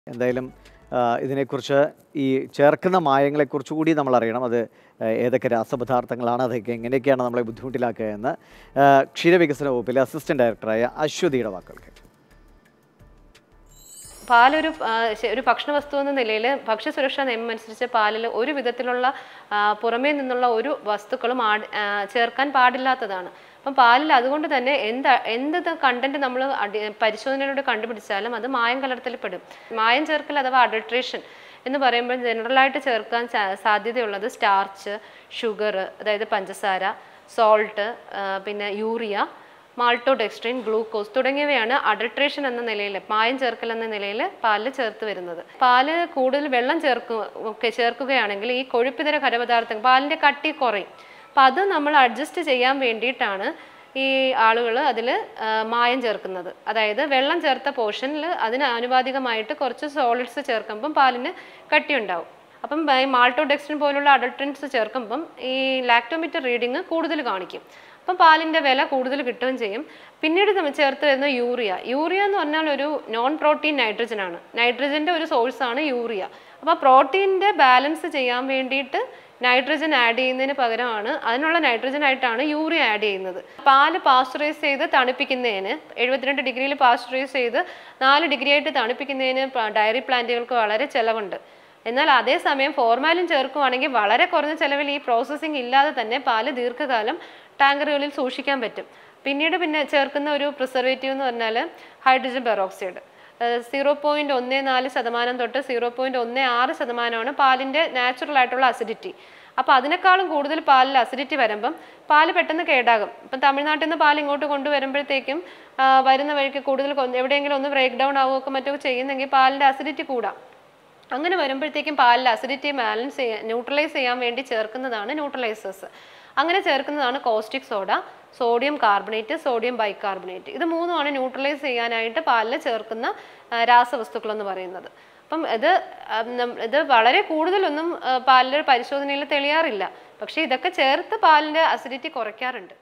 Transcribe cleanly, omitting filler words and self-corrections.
എന്തായാലും ഇതിനെക്കുറിച്ച് ഈ ചേർക്കുന്ന മായങ്ങളെക്കുറിച്ച് കൂടി നമ്മൾ അറിയണം. അത് ഏതൊക്കെ രാസപദാർത്ഥങ്ങളാണ്, അതൊക്കെ എങ്ങനെയൊക്കെയാണ് നമ്മളെ ബുദ്ധിമുട്ടിലാക്കുക എന്ന് ക്ഷീരവികസന വകുപ്പിലെ അസിസ്റ്റന്റ് ഡയറക്ടറായ അശ്വതിയുടെ വാക്കുകൾ കേട്ടു. പാലൊരു ഭക്ഷണ വസ്തു എന്ന നിലയിൽ ഭക്ഷ്യസുരക്ഷാ നിയമം അനുസരിച്ച് പാലിൽ ഒരു വിധത്തിലുള്ള പുറമേ നിന്നുള്ള ഒരു വസ്തുക്കളും ചേർക്കാൻ പാടില്ലാത്തതാണ്. അപ്പം പാലിൽ അതുകൊണ്ട് തന്നെ എന്ത് കണ്ടന്റ് നമ്മൾ പരിശോധനയിലൂടെ കണ്ടുപിടിച്ചാലും അത് മായം കലർത്തൽപ്പെടും. മായം ചേർക്കൽ അഥവാ അഡൾട്രേഷൻ എന്ന് പറയുമ്പോൾ ജനറലായിട്ട് ചേർക്കാൻ സാധ്യതയുള്ളത് സ്റ്റാർച്ച്, ഷുഗർ അതായത് പഞ്ചസാര, സോൾട്ട്, പിന്നെ യൂറിയ, മാൾട്ടോഡെക്സ്ട്രിൻ, ഗ്ലൂക്കോസ് തുടങ്ങിയവയാണ് അഡൾട്രേഷൻ എന്ന നിലയിൽ, മായം ചേർക്കൽ എന്ന നിലയിൽ പാലിൽ ചേർത്ത് വരുന്നത്. പാല് കൂടുതൽ വെള്ളം ചേർക്കുകയാണെങ്കിൽ ഈ കൊഴുപ്പിതര ഖരപദാർത്ഥങ്ങൾ പാലിൻ്റെ കട്ടി കുറയും. അപ്പം അത് നമ്മൾ അഡ്ജസ്റ്റ് ചെയ്യാൻ വേണ്ടിയിട്ടാണ് ഈ ആളുകൾ അതിൽ മായം ചേർക്കുന്നത്. അതായത് വെള്ളം ചേർത്ത പോർഷനിൽ അതിന് ആനുപാതികമായിട്ട് കുറച്ച് സോളിഡ്സ് ചേർക്കുമ്പം പാലിന് കട്ടിയുണ്ടാവും. അപ്പം ഈ മാൾട്ടോഡെക്സ്ട്രിൻ പോലുള്ള അഡൾട്രൻസ് ചേർക്കുമ്പം ഈ ലാക്ടോമീറ്റർ റീഡിങ് കൂടുതൽ കാണിക്കും. അപ്പം പാലിൻ്റെ വില കൂടുതൽ കിട്ടുകയും ചെയ്യും. പിന്നീട് ചേർത്ത് വരുന്ന യൂറിയ എന്ന് പറഞ്ഞാൽ ഒരു നോൺ പ്രോട്ടീൻ നൈട്രജനാണ്. നൈട്രജൻ്റെ ഒരു സോഴ്സാണ് യൂറിയ. അപ്പോൾ പ്രോട്ടീൻ്റെ ബാലൻസ് ചെയ്യാൻ വേണ്ടിയിട്ട് നൈട്രജൻ ആഡ് ചെയ്യുന്നതിന് പകരമാണ് അതിനുള്ള നൈട്രജൻ ആയിട്ടാണ് യൂറിയ ആഡ് ചെയ്യുന്നത്. പാല് പാസ്ചറൈസ് ചെയ്ത് തണുപ്പിക്കുന്നതിന് 72 ഡിഗ്രിയിൽ പാസ്ചറൈസ് ചെയ്ത് 4 ഡിഗ്രി ആയിട്ട് തണുപ്പിക്കുന്നതിന് ഡയറി പ്ലാന്റുകൾക്ക് വളരെ ചിലവുണ്ട്. എന്നാൽ അതേസമയം ഫോർമാലിൻ ചേർക്കുകയാണെങ്കിൽ വളരെ കുറഞ്ഞ ചിലവിൽ ഈ പ്രോസസ്സിംഗ് ഇല്ലാതെ തന്നെ പാല് ദീർഘകാലം ടാങ്കറുകളിൽ സൂക്ഷിക്കാൻ പറ്റും. പിന്നെ ചേർക്കുന്ന ഒരു പ്രിസർവേറ്റീവ് എന്ന് പറഞ്ഞാൽ ഹൈഡ്രജൻ പെറോക്സൈഡ് 0.14% തൊട്ട് 0.16% പാലിൻ്റെ നാച്ചുറൽ ആയിട്ടുള്ള അസിഡിറ്റി. അപ്പോൾ അതിനേക്കാളും കൂടുതൽ പാലിൽ അസിഡിറ്റി വരുമ്പം പാല് പെട്ടെന്ന് കേടാകും. ഇപ്പം തമിഴ്നാട്ടിൽ നിന്ന് പാൽ ഇങ്ങോട്ട് കൊണ്ടുവരുമ്പോഴത്തേക്കും വരുന്ന വഴിക്ക് കൂടുതൽ എവിടെയെങ്കിലും ഒന്ന് ബ്രേക്ക് ഡൗൺ ആവുകയൊക്കെ മറ്റോ ചെയ്യുന്നെങ്കിൽ പാലിൻ്റെ അസിഡിറ്റി കൂടാം. അങ്ങനെ വരുമ്പോഴത്തേക്കും പാലിൽ അസിഡിറ്റി ന്യൂട്രലൈസ് ചെയ്യാൻ വേണ്ടി ചേർക്കുന്നതാണ് ന്യൂട്രലൈസേഴ്സ്. അങ്ങനെ ചേർക്കുന്നതാണ് caustic soda, sodium carbonate, sodium bicarbonate. ഇത് മൂന്നുമാണ് ന്യൂട്രലൈസ് ചെയ്യാനായിട്ട് പാലിൽ ചേർക്കുന്ന രാസവസ്തുക്കളെന്ന് പറയുന്നത്. അപ്പം ഇത് വളരെ കൂടുതലൊന്നും പാലിൻ്റെ പരിശോധനയിൽ തെളിയാറില്ല. പക്ഷേ ഇതൊക്കെ ചേർത്ത് പാലിൻ്റെ അസിഡിറ്റി കുറയ്ക്കാറുണ്ട്.